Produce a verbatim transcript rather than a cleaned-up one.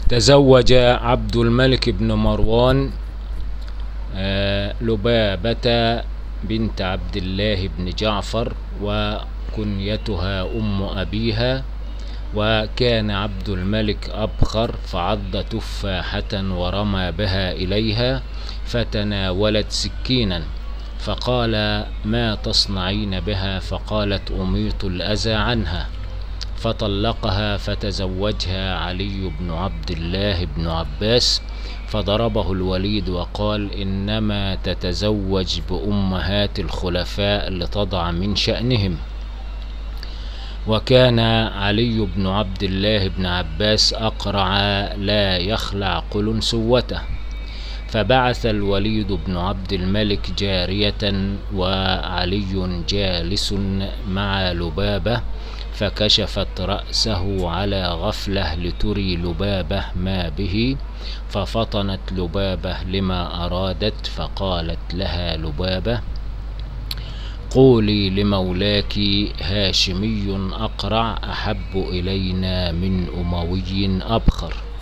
تزوج عبد الملك بن مروان لبابة بنت عبد الله بن جعفر وكنيتها أم أبيها. وكان عبد الملك أبخر فعض تفاحة ورمى بها إليها فتناولت سكينا، فقال: ما تصنعين بها؟ فقالت: أميط الأذى عنها. فطلقها فتزوجها علي بن عبد الله بن عباس، فضربه الوليد وقال: إنما تتزوج بأمهات الخلفاء لتضع من شأنهم. وكان علي بن عبد الله بن عباس أقرع لا يخلع قلنسوته. فبعث الوليد بن عبد الملك جارية وعلي جالس مع لبابة، فكشفت رأسه على غفلة لتري لبابة ما به، ففطنت لبابة لما أرادت، فقالت لها لبابة: قولي لمولاك هاشمي أقرع أحب إلينا من أموي أبخر.